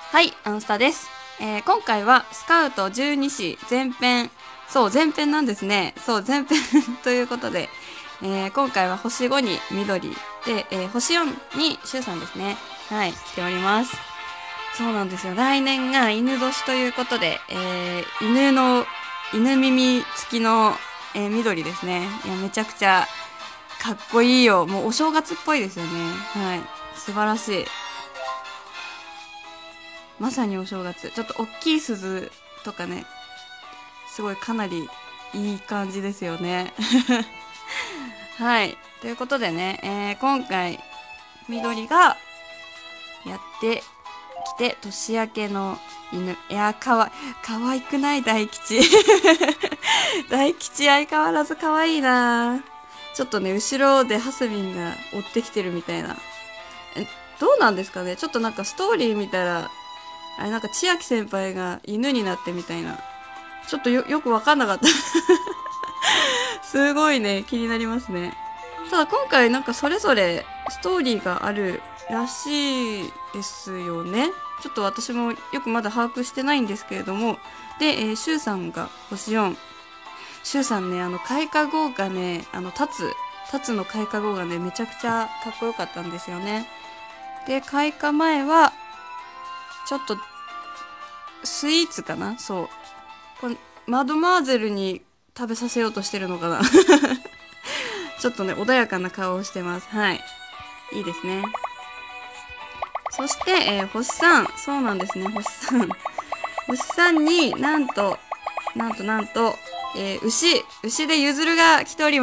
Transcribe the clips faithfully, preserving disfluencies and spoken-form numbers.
はい、アンスタです。えー今回はスカウトじゅうに誌前編、そう前編なんですね。そう前編ということで、えー今回は星ごに緑で、えー星よんにシュウさんですね。はい、来ております。そうなんですよ。来年が犬年ということで、えー犬の犬耳付きの、えー緑ですね。いや、めちゃくちゃかっこいいよ。もうお正月っぽいですよね。はい、素晴らしい。まさにお正月。ちょっと大きい鈴とかね、すごいかなりいい感じですよね。はい。ということでね、えー今回、緑がやってきて、年明けの犬。いやー、かわ、かわいくない大吉。大吉相変わらずかわいいな。ちょっとね、後ろでハスミンが追ってきてるみたいな。え、どうなんですかね、ちょっとなんかストーリー見たら、あれなんか千秋先輩が犬になってみたいな。ちょっとよ、よくわかんなかった。すごいね、気になりますね。ただ今回なんかそれぞれストーリーがあるらしいですよね。ちょっと私もよくまだ把握してないんですけれども。で、えー、シュウさんが星よん。シュウさんね、あの、開花後がね、あの、立つ、立つの開花後がね、めちゃくちゃかっこよかったんですよね。で、開花前は、ちょっと、スイーツかなそう。これマドマーゼルに食べさせようとしてるのかな。ちょっとね、穏やかな顔をしてます。はい。いいですね。そして、えー星さん。そうなんですね、星さん。星さんになんと、なんとなんと、えー牛、牛でゆずるが来ております。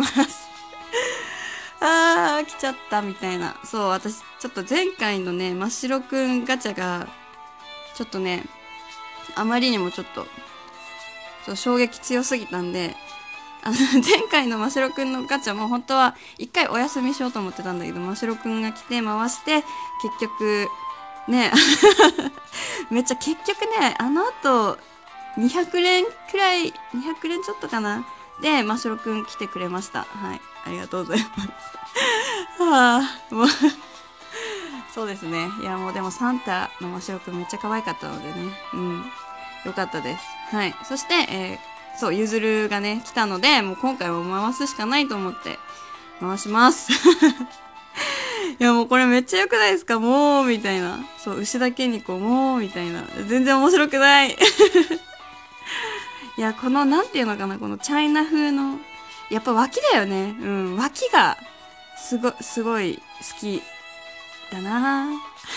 あー、来ちゃったみたいな。そう、私、ちょっと前回のね、真っ白くんガチャが、ちょっとね、あまりにもちょっと、そう衝撃強すぎたんで、あの、前回のましろくんのガチャも本当は一回お休みしようと思ってたんだけど、ましろくんが来て回して、結局、ね、めっちゃ結局ね、あの後、にひゃく連くらい、にひゃく連ちょっとかなで、ましろくん来てくれました。はい。ありがとうございます。はあ、もうそうですね。いや、もうでもサンタのましろくんめっちゃ可愛かったのでね。うん。よかったです。はい。そして、えーそう、ゆずるがね、来たので、もう今回は回すしかないと思って、回します。いや、もうこれめっちゃ良くないですかもう、みたいな。そう、牛だけにこう、もう、みたいな。全然面白くない。いや、この、なんていうのかな、このチャイナ風の、やっぱ脇だよね。うん、脇が、すご、すごい好きだな。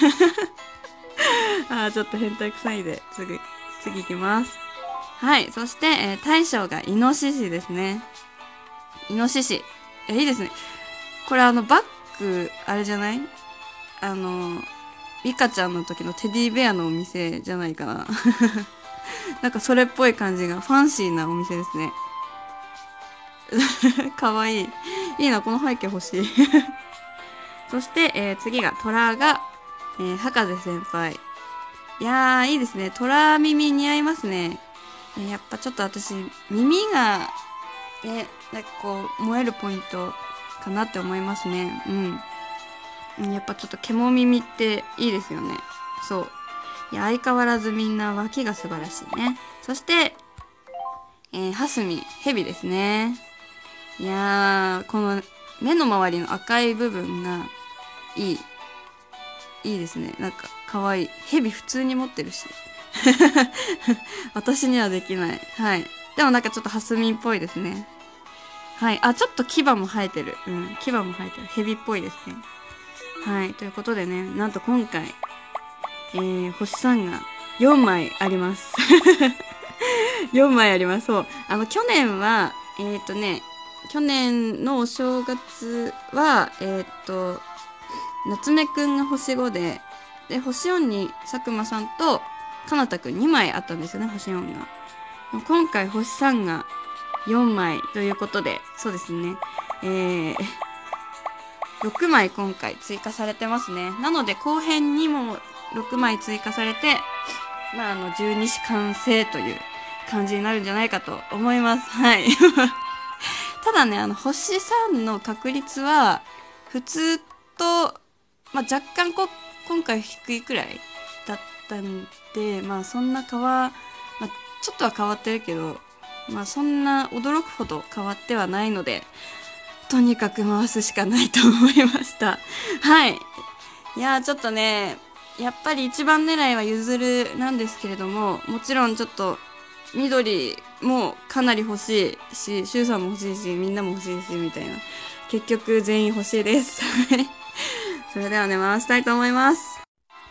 あー、ちょっと変態臭いで、次、次行きます。はい。そして、えー大将がイノシシですね。イノシシ。え、いいですね。これあの、バッグ、あれじゃないあの、リカちゃんの時のテディベアのお店じゃないかな。なんかそれっぽい感じが、ファンシーなお店ですね。かわいい。いいな、この背景欲しい。そして、えー次が、トラが、えー博士先輩。いやー、いいですね。トラ耳似合いますね。えーやっぱちょっと私、耳が、ね、なんかこう、燃えるポイントかなって思いますね。うん。うんやっぱちょっと獣耳っていいですよね。そう。いや、相変わらずみんな脇が素晴らしいね。そして、えー、ハスミ、ヘビですね。いやー、この目の周りの赤い部分がいい。いいですね。なんか、かわいい。ヘビ普通に持ってるし。私にはできない。はい。でもなんかちょっとハスミンっぽいですね。はい。あ、ちょっと牙も生えてる。うん。牙も生えてる。ヘビっぽいですね。はい。ということでね、なんと今回、えー、星さんがよんまいあります。よんまいあります。そう。あの、去年は、えっ、ー、とね、去年のお正月は、えっ、ー、と、夏目くんが星ごで、で、星よんに佐久間さんと、かなたくんにまいあったんですよね、星よんが。今回星さんがよんまいということで、そうですね。えー、ろくまい今回追加されてますね。なので後編にもろくまい追加されて、まあ、あの、十二支完成という感じになるんじゃないかと思います。はい。ただね、あの、星さんの確率は、普通と、まあ、若干こ、今回低いくらいだっったんで、まあそんな変わ、まあ、ちょっとは変わってるけど、まあそんな驚くほど変わってはないので、とにかく回すしかないと思いました。はい。いやーちょっとね、やっぱり一番狙いはゆずるなんですけれども、もちろんちょっと緑もかなり欲しいし、シュウさんも欲しいし、みんなも欲しいし、みたいな。結局全員欲しいです。それではね、回したいと思います。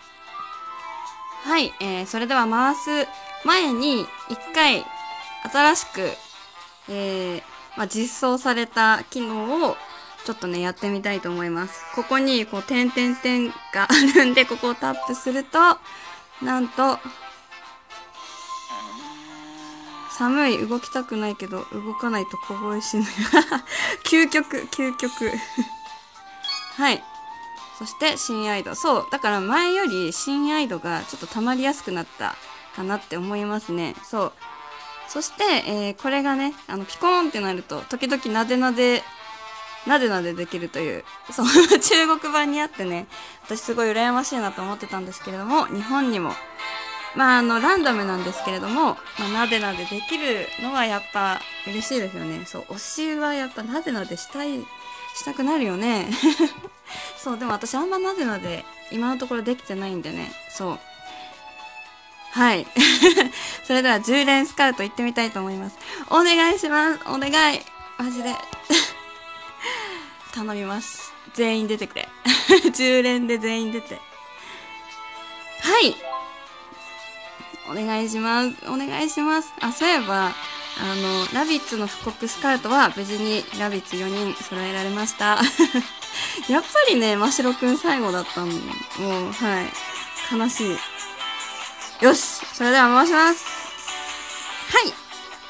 はい、えー、それでは回す前に一回新しく、えー、まあ、実装された機能をちょっとね、やってみたいと思います。ここに、こう、点点点があるんで、ここをタップすると、なんと、寒い、動きたくないけど、動かないと凍え死ぬ。究極、究極。はい。そして、親愛度。そう。だから前より親愛度がちょっと溜まりやすくなったかなって思いますね。そう。そして、えー、これがね、あの、ピコーンってなると、時々なでなで、なでなでできるという、そう、中国版にあってね、私すごい羨ましいなと思ってたんですけれども、日本にも、まあ、あの、ランダムなんですけれども、まあ、なでなでできるのはやっぱ嬉しいですよね。そう、推しはやっぱなでなでしたい、したくなるよね。そう、でも私あんまなでなで、今のところできてないんでね、そう。はい。それではじゅう連スカウト行ってみたいと思います。お願いします。お願い。マジで。頼みます。全員出てくれ。じゅう連で全員出て。はい。お願いします。お願いします。あ、そういえば、あの、ラビッツの復刻スカウトは無事にラビッツよにん揃えられました。やっぱりね、ましろくん最後だったの。もう、はい。悲しい。よし、それでは回します。はい。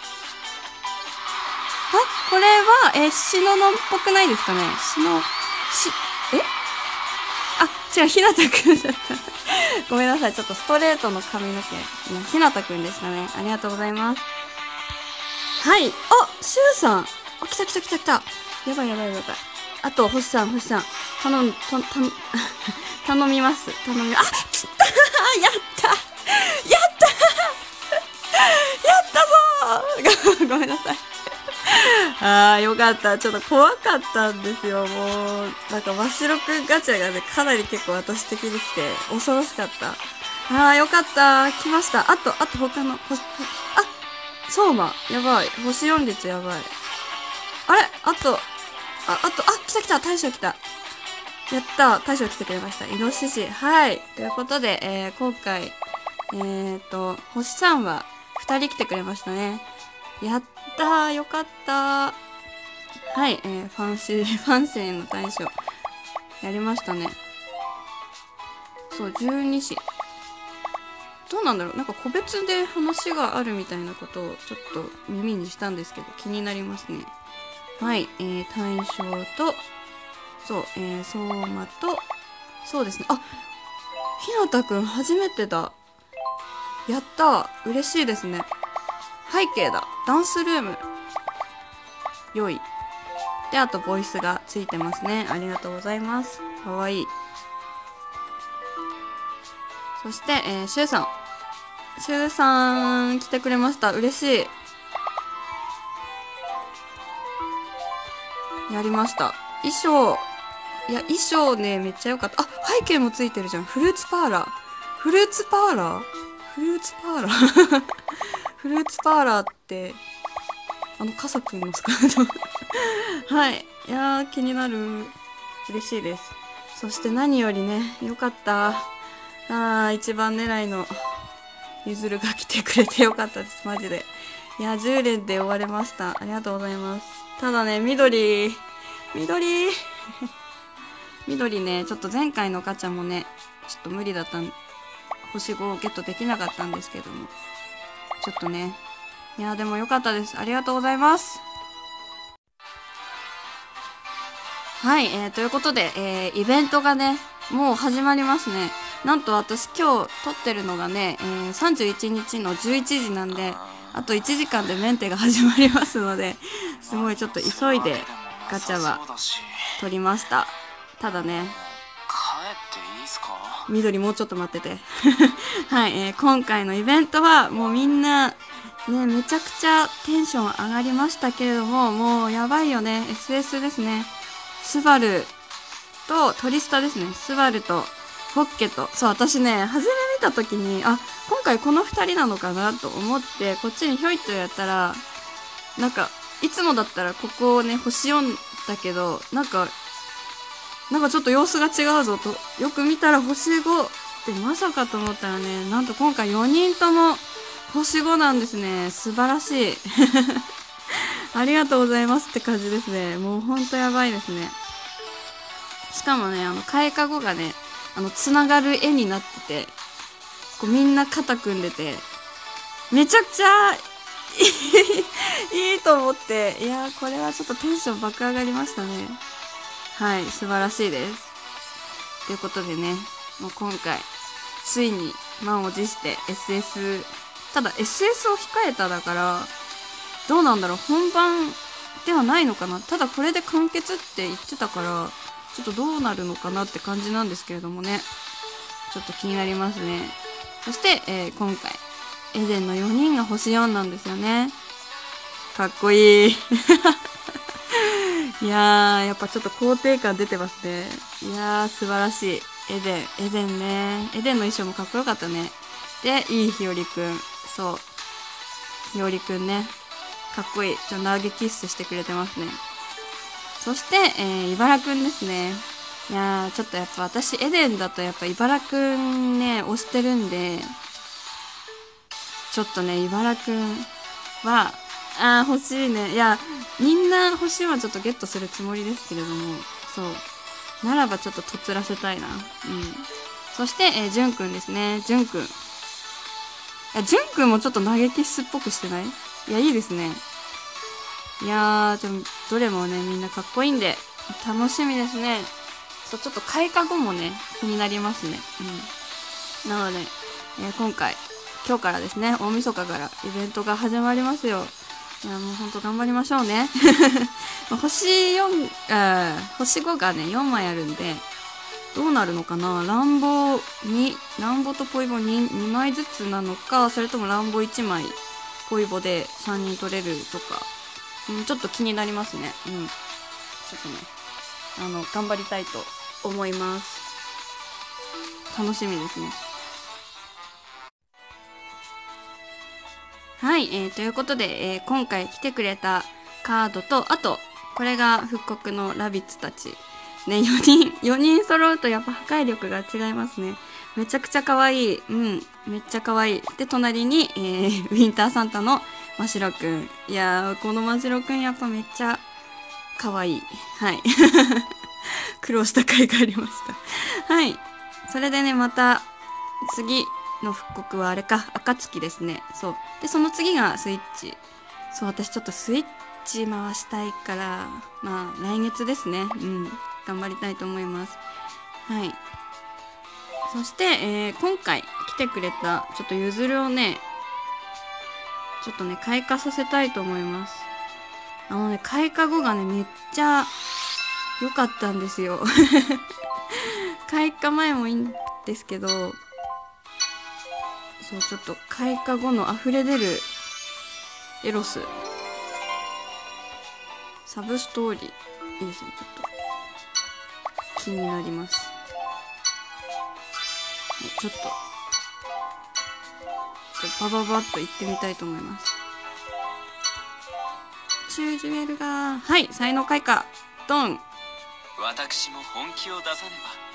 あ、これは、え、しののっぽくないですかね。しの、し、えあ、違う、ひなたくんだった。ごめんなさい、ちょっとストレートの髪の毛。ひなたくんでしたね。ありがとうございます。はい。あ、しゅうさん。あ、来た来た来た来た。やばいやばいやばい。あと、星さん、星さん。頼む、た、た、頼みます。頼み、あ、来たやったやったやったぞーごめんなさい。あー、よかった。ちょっと怖かったんですよ。もう、なんか、真白くんガチャがね、かなり結構私的に来て、恐ろしかった。あー、よかった。来ました。あと、あと他の、ほ、あ、相馬。やばい。星よん率やばい。あれあと、あ、あと、あ、来た来た。大将来た。やった。大将来てくれました。イノシシ。はい。ということで、えー、今回、えーと、星さんはふたり来てくれましたね。やったー。よかったー。はい。えー、ファンシー、ファンシーの大将。やりましたね。そう、じゅうに子。どうなんだろうなんか個別で話があるみたいなことをちょっと耳にしたんですけど気になりますね。はい。えー、大将と、そう、えー、相馬と、そうですね。あ、ひなたくん初めてだ。やったー。嬉しいですね。背景だ。ダンスルーム。良い。で、あとボイスがついてますね。ありがとうございます。かわいい。そして、えー、シュウさん。シュウさん来てくれました。嬉しい。やりました。衣装。いや、衣装ね、めっちゃ良かった。あ、背景もついてるじゃん。フルーツパーラー。フルーツパーラーフルーツパーラーフルーツパーラーって、あの、カサくんのスカートはい。いやー、気になる。嬉しいです。そして何よりね、よかった。あー、一番狙いの、ゆずるが来てくれてよかったです。マジで。いや、じゅう連で終われました。ありがとうございます。ただね、緑、緑、緑ね、ちょっと前回のガチャもね、ちょっと無理だったん、星ごをゲットできなかったんですけども。ちょっとね。いや、でもよかったです。ありがとうございます。はい、えー、ということで、えー、イベントがね、もう始まりますね。なんと私今日撮ってるのがね、えー、さんじゅういちにちのじゅういちじなんで、あといちじかんでメンテが始まりますので、すごいちょっと急いでガチャは取りました。ただね、 帰っていいっすか？ 緑もうちょっと待ってて。はい、えー、今回のイベントはもうみんな、ね、めちゃくちゃテンション上がりましたけれども、もうやばいよね。エスエス ですね。スバルとトリスタですね。スバルとホッケと。そう、私ね、初め見た時に、あ、今回この二人なのかなと思って、こっちにひょいっとやったら、なんか、いつもだったらここをね、星よんだけど、なんか、なんかちょっと様子が違うぞと、よく見たら星ごってまさかと思ったらね、なんと今回よにんとも星ごなんですね。素晴らしい。ありがとうございますって感じですね。もうほんとやばいですね。しかもね、あの、開花後がね、あの、つながる絵になってて、こうみんな肩組んでて、めちゃくちゃいい、いいと思って、いやー、これはちょっとテンション爆上がりましたね。はい、素晴らしいです。ということでね、もう今回、ついに満を持して エスエス、ただ エスエス を控えただから、どうなんだろう、本番ではないのかな。ただこれで完結って言ってたから、ちょっとどうなるのかなって感じなんですけれどもね。ちょっと気になりますね。そして、えー、今回、エデンのよにんが星よんなんですよね。かっこいい。いやー、やっぱちょっと肯定感出てますね。いやー、素晴らしい。エデン、エデンね。エデンの衣装もかっこよかったね。で、いい日和くん。そう。日和くんね。かっこいい。ちょっと投げキッスしてくれてますね。そして、えー、茨くんですね。いやー、ちょっとやっぱ私、エデンだとやっぱ茨くんね、推してるんで、ちょっとね、茨くんは、あー、欲しいね。いや、みんな欲しいはちょっとゲットするつもりですけれども、そう。ならばちょっととつらせたいな。うん。そして、えー、じゅんくんですね。じゅんくん。いや、じゅんくんもちょっと投げキッスっぽくしてない？いや、いいですね。いやー、でも、どれもね、みんなかっこいいんで、楽しみですね。そう、ちょっと開花後もね、気になりますね。うん。なので、えー、今回、今日からですね、大晦日からイベントが始まりますよ。いや、もうほんと頑張りましょうね。星よん、あ星ごがね、よんまいあるんで、どうなるのかな。乱暴に、乱暴とポイボ 2, 2枚ずつなのか、それとも乱暴いちまい、ポイボでさんにん取れるとか、うん、ちょっと気になりますね。うん。ちょっとね、あの、頑張りたいと思います。楽しみですね。はい、えー、ということで、えー、今回来てくれたカードと、あと、これが復刻のラビッツたち。ね、よにん、よにん揃うとやっぱ破壊力が違いますね。めちゃくちゃ可愛い。うん、めっちゃ可愛い。で、隣に、えー、ウィンターサンタのましろくん。いやー、このましろくんやっぱめっちゃ可愛い。はい。苦労した甲斐がありました。はい。それでね、また、次の復刻はあれか、暁ですね。そう。で、その次がスイッチ。そう、私ちょっとスイッチ回したいから、まあ、来月ですね。うん。頑張りたいと思います。はい。そして、えー、今回来てくれた、ちょっとゆずるをね、ちょっとね、開花させたいと思います。あのね、開花後がね、めっちゃ良かったんですよ。開花前もいいんですけど、そう、ちょっと開花後の溢れ出るエロス。サブストーリー。いいですね、ちょっと。気になります。ちょっと、ちょっとバババッと行ってみたいと思います。チュージュエルが、はい、才能開花。ドン。 私も本気を出さねば。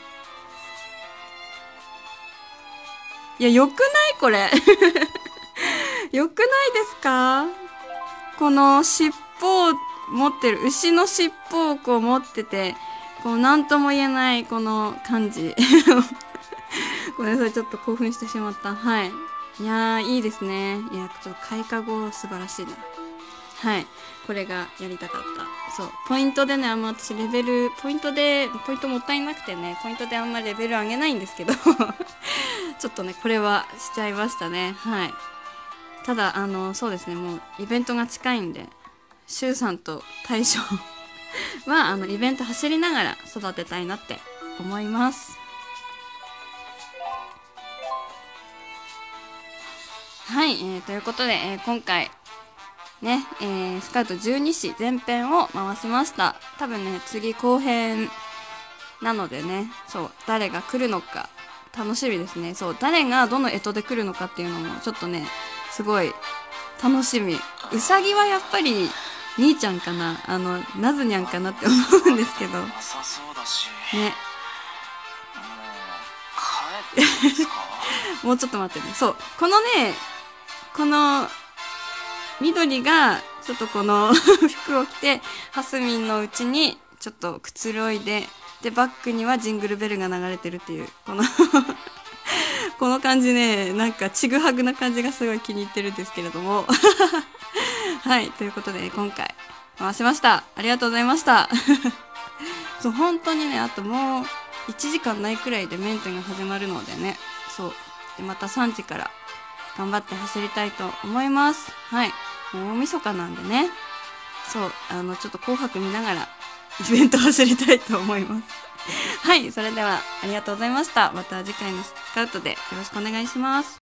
いや、よくないこれ。よくないですか？この尻尾を持ってる、牛の尻尾をこう持ってて、こう何とも言えないこの感じ。ごめんなさい、ちょっと興奮してしまった。はい。いやー、いいですね。いや、ちょっと開花後素晴らしいな。はい。これがやりたかった。そう。ポイントでね、あんま私レベル、ポイントで、ポイントもったいなくてね、ポイントであんまレベル上げないんですけど、ちょっとね、これはしちゃいましたね。はい。ただ、あの、そうですね、もうイベントが近いんで、シュウさんと大将は、あの、イベント走りながら育てたいなって思います。 はい、えー、ということで、えー、今回ね、えー、スカウトじゅうに誌前編を回しました。多分ね、次後編なのでね、そう、誰が来るのか楽しみですね。そう、誰がどの干支で来るのかっていうのもちょっとね、すごい楽しみ。うさぎはやっぱり兄ちゃんかな、あのなずにゃんかなって思うんですけどなさそうだし、 ね。 帰っていいですか？ もうちょっと待ってね。そう、このね、この緑がちょっとこの服を着てハスミンのうちにちょっとくつろいで、でバックにはジングルベルが流れてるっていうこのこの感じね、なんかちぐはぐな感じがすごい気に入ってるんですけれどもはい、ということで今回回しました。ありがとうございましたそう、本当にね、あともういちじかんないくらいでメンテが始まるのでね、そうでまたさんじから頑張って走りたいと思います。はい、もう大晦日なんでね、そうあのちょっと紅白見ながらイベント走りたいと思いますはい、それではありがとうございました。また次回のスカウトでよろしくお願いします。